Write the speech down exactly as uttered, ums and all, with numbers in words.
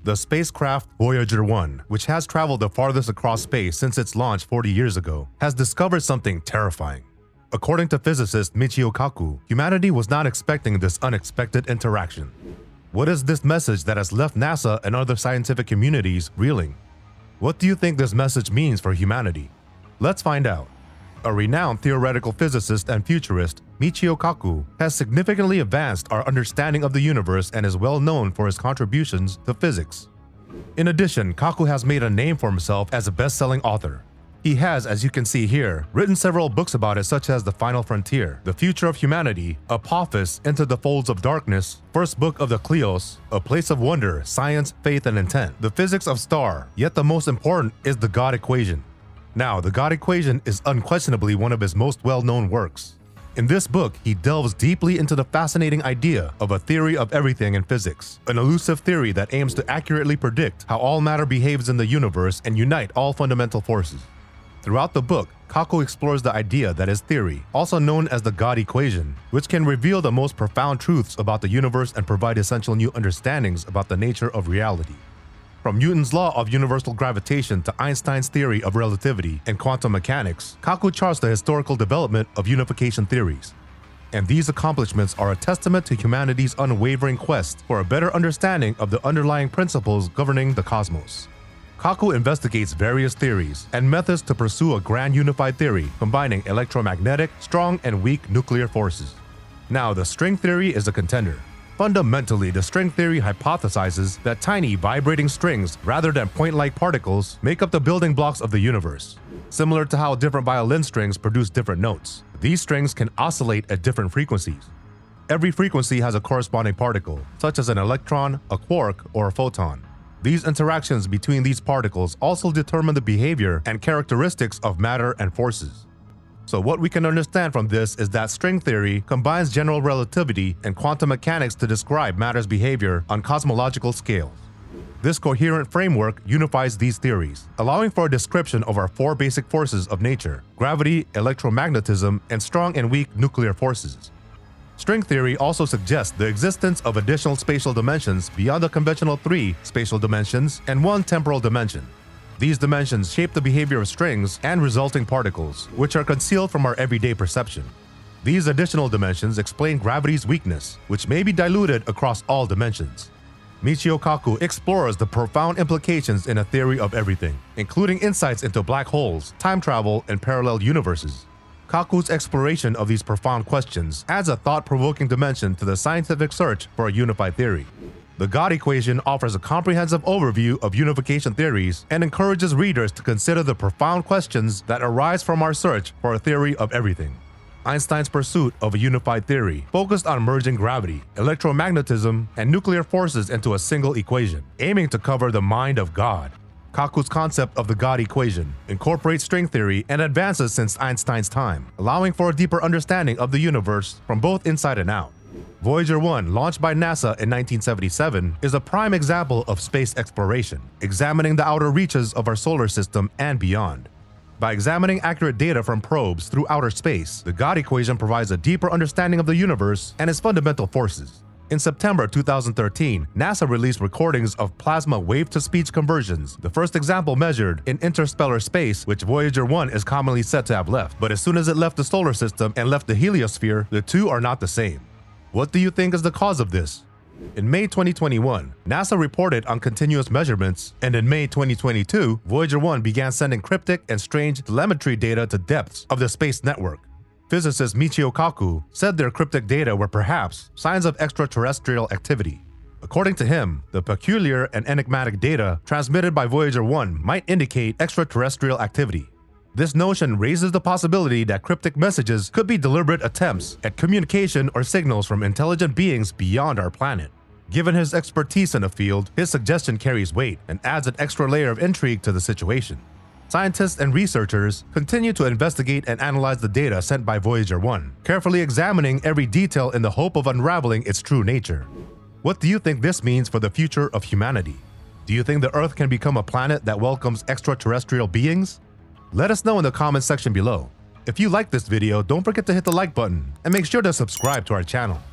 The spacecraft Voyager One, which has traveled the farthest across space since its launch forty years ago, has discovered something terrifying. According to physicist Michio Kaku, humanity was not expecting this unexpected interaction. What is this message that has left NASA and other scientific communities reeling? What do you think this message means for humanity? Let's find out. A renowned theoretical physicist and futurist, Michio Kaku, has significantly advanced our understanding of the universe and is well known for his contributions to physics. In addition, Kaku has made a name for himself as a best-selling author. He has, as you can see here, written several books about it, such as The Final Frontier, The Future of Humanity, Apophis, Into the Folds of Darkness, First Book of the Kleos, A Place of Wonder, Science, Faith and Intent, The Physics of Star, yet the most important is the God Equation. Now, the God Equation is unquestionably one of his most well-known works. In this book, he delves deeply into the fascinating idea of a theory of everything in physics, an elusive theory that aims to accurately predict how all matter behaves in the universe and unite all fundamental forces. Throughout the book, Kaku explores the idea that his theory, also known as the God Equation, which can reveal the most profound truths about the universe and provide essential new understandings about the nature of reality. From Newton's law of universal gravitation to Einstein's theory of relativity and quantum mechanics, Kaku charts the historical development of unification theories. And these accomplishments are a testament to humanity's unwavering quest for a better understanding of the underlying principles governing the cosmos. Kaku investigates various theories and methods to pursue a grand unified theory combining electromagnetic, strong and weak nuclear forces. Now, the string theory is a contender. Fundamentally, the string theory hypothesizes that tiny vibrating strings, rather than point-like particles, make up the building blocks of the universe. Similar to how different violin strings produce different notes, these strings can oscillate at different frequencies. Every frequency has a corresponding particle, such as an electron, a quark, or a photon. These interactions between these particles also determine the behavior and characteristics of matter and forces. So what we can understand from this is that string theory combines general relativity and quantum mechanics to describe matter's behavior on cosmological scales. This coherent framework unifies these theories, allowing for a description of our four basic forces of nature: gravity, electromagnetism, and strong and weak nuclear forces. String theory also suggests the existence of additional spatial dimensions beyond the conventional three spatial dimensions and one temporal dimension. These dimensions shape the behavior of strings and resulting particles, which are concealed from our everyday perception. These additional dimensions explain gravity's weakness, which may be diluted across all dimensions. Michio Kaku explores the profound implications in a theory of everything, including insights into black holes, time travel, and parallel universes. Kaku's exploration of these profound questions adds a thought-provoking dimension to the scientific search for a unified theory. The God Equation offers a comprehensive overview of unification theories and encourages readers to consider the profound questions that arise from our search for a theory of everything. Einstein's pursuit of a unified theory focused on merging gravity, electromagnetism, and nuclear forces into a single equation, aiming to cover the mind of God. Kaku's concept of the God Equation incorporates string theory and advances since Einstein's time, allowing for a deeper understanding of the universe from both inside and out. Voyager One, launched by NASA in nineteen seventy-seven, is a prime example of space exploration, examining the outer reaches of our solar system and beyond. By examining accurate data from probes through outer space, the God Equation provides a deeper understanding of the universe and its fundamental forces. In September two thousand thirteen, NASA released recordings of plasma wave-to-speech conversions, the first example measured in interstellar space, which Voyager One is commonly said to have left. But as soon as it left the solar system and left the heliosphere, the two are not the same. What do you think is the cause of this? In May twenty twenty-one, NASA reported on continuous measurements, and in May twenty twenty-two, Voyager One began sending cryptic and strange telemetry data to depths of the space network. Physicist Michio Kaku said their cryptic data were perhaps signs of extraterrestrial activity. According to him, the peculiar and enigmatic data transmitted by Voyager One might indicate extraterrestrial activity. This notion raises the possibility that cryptic messages could be deliberate attempts at communication or signals from intelligent beings beyond our planet. Given his expertise in the field, his suggestion carries weight and adds an extra layer of intrigue to the situation. Scientists and researchers continue to investigate and analyze the data sent by Voyager One, carefully examining every detail in the hope of unraveling its true nature. What do you think this means for the future of humanity? Do you think the Earth can become a planet that welcomes extraterrestrial beings? Let us know in the comments section below. If you like this video, don't forget to hit the like button and make sure to subscribe to our channel.